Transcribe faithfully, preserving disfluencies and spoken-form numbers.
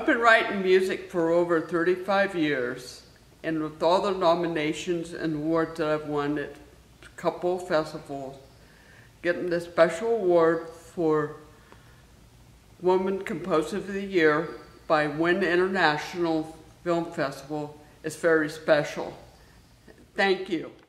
been writing music for over thirty-five years, and with all the nominations and awards that I've won at a couple of festivals, getting the special award for Woman Composer of the Year by Win International Film Festival is very special. Thank you.